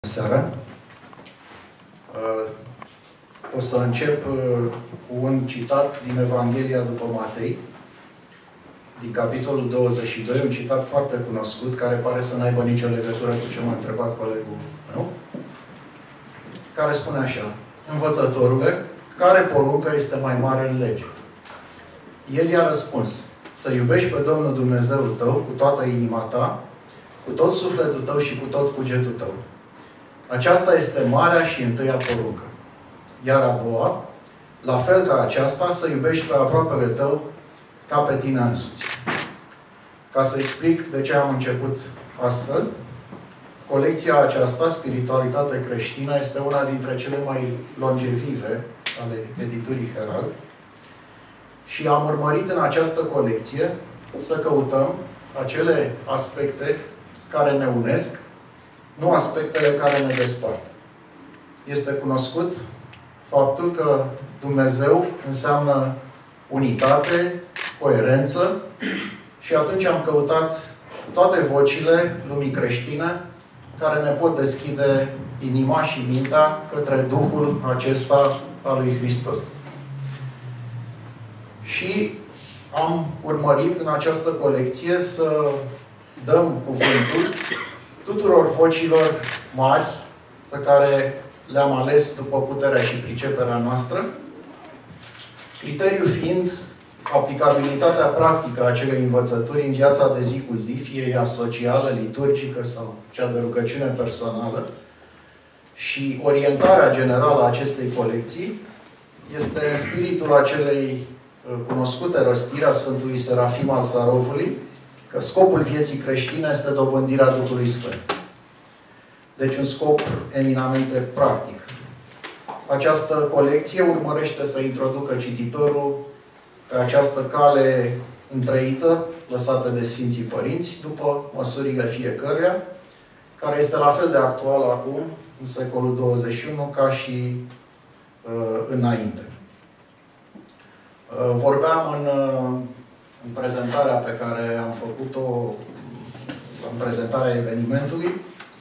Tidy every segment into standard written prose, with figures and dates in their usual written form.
seara! O să încep cu un citat din Evanghelia după Matei, din capitolul 22, un citat foarte cunoscut, care pare să n-aibă nicio legătură cu ce m-a întrebat colegul meu, care spune așa: Învățătorule, care poruncă este mai mare în lege? El i-a răspuns: să iubești pe Domnul Dumnezeul tău cu toată inima ta, cu tot sufletul tău și cu tot cugetul tău. Aceasta este marea și întâia poruncă. Iar a doua, la fel ca aceasta, să iubești pe aproapele tău ca pe tine însuți. Ca să explic de ce am început astfel, colecția aceasta, Spiritualitate creștină, este una dintre cele mai longevive ale editurii Herald și am urmărit în această colecție să căutăm acele aspecte care ne unesc, nu aspectele care ne despart. Este cunoscut faptul că Dumnezeu înseamnă unitate, coerență și atunci am căutat toate vocile lumii creștine care ne pot deschide inima și mintea către Duhul acesta al lui Hristos. Și am urmărit în această colecție să dăm cuvântul tuturor vocilor mari pe care le-am ales după puterea și priceperea noastră, criteriul fiind aplicabilitatea practică a acelei învățături în viața de zi cu zi, fie ea socială, liturgică sau cea de rugăciune personală. Și orientarea generală a acestei colecții este în spiritul acelei cunoscute rostiri a Sfântului Serafim al Sarovului, că scopul vieții creștine este dobândirea Duhului Sfânt. Deci un scop eminamente practic. Această colecție urmărește să introducă cititorul pe această cale întrăită, lăsată de Sfinții Părinți, după măsurile fiecăruia, care este la fel de actuală acum, în secolul 21, ca și înainte. Vorbeam în prezentarea pe care am făcut-o, în prezentarea evenimentului,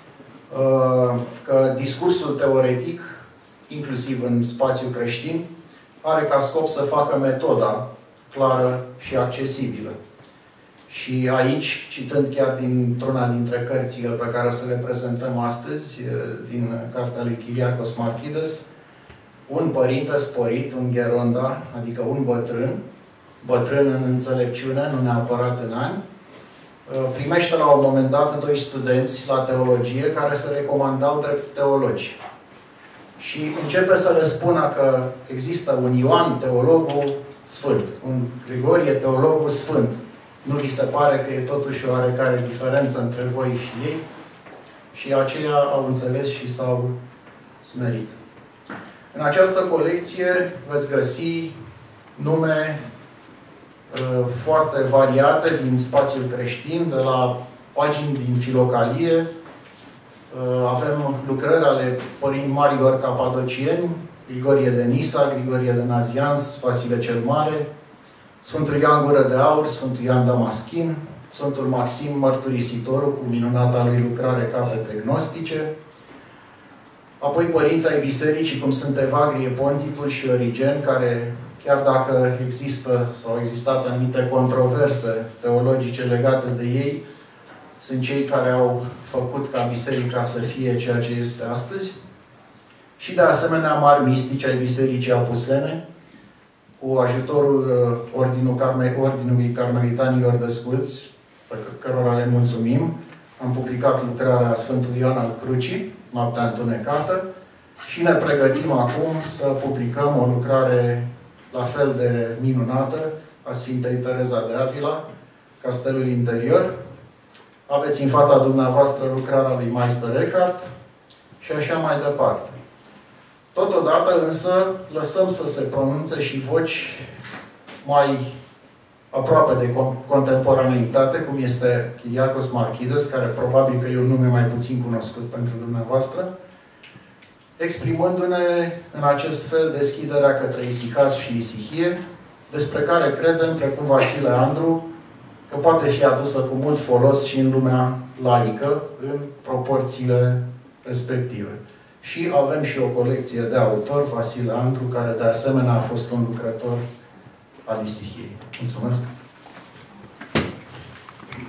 că discursul teoretic, inclusiv în spațiul creștin, are ca scop să facă metoda clară și accesibilă. Și aici, citând chiar dintr-una dintre cărțile pe care o să le prezentăm astăzi, din cartea lui Kyriakos Markides, un părinte sporit, un gheronda, adică un bătrân în înțelepciune, nu neapărat în ani, primește la un moment dat doi studenți la teologie care se recomandau drept teologi. Și începe să le spună că există un Ioan, teologul sfânt, un Grigorie, teologul sfânt. Nu vi se pare că e totuși o oarecare diferență între voi și ei? Și aceia au înțeles și s-au smerit. În această colecție veți găsi nume foarte variate din spațiul creștin, de la pagini din Filocalie. Avem lucrări ale marilor capadocieni, Grigorie de Nisa, Grigorie de Nazianz, Vasile cel Mare, Sfântul Ioan Gură de Aur, Sfântul Ioan Damaschin, Sfântul Maxim Mărturisitorul, cu minunata lui lucrare Capete Gnostice, apoi părinții ai bisericii, cum sunt Evagrie, Ponticul și Origen, care, chiar dacă există sau au existat anumite controverse teologice legate de ei, sunt cei care au făcut ca biserica să fie ceea ce este astăzi. Și de asemenea mari mistici ai bisericii apusene, cu ajutorul Ordinului Carmelitanilor Desculți, pe cărora le mulțumim. Am publicat lucrarea Sfântului Ioan al Crucii, Noaptea Întunecată, și ne pregătim acum să publicăm o lucrare la fel de minunată a Sfintei Tereza de Avila, Castelul Interior. Aveți în fața dumneavoastră lucrarea lui Meister Eckhart și așa mai departe. Totodată însă lăsăm să se pronunțe și voci mai aproape de contemporaneitate, cum este Kyriakos Markides, care probabil că e un nume mai puțin cunoscut pentru dumneavoastră, exprimându-ne în acest fel deschiderea către Isihas și Isihie, despre care credem, precum Vasile Andru, că poate fi adusă cu mult folos și în lumea laică, în proporțiile respective. Și avem și o colecție de autor, Vasile Antru, care de asemenea a fost un lucrător al Isihiei. Mulțumesc!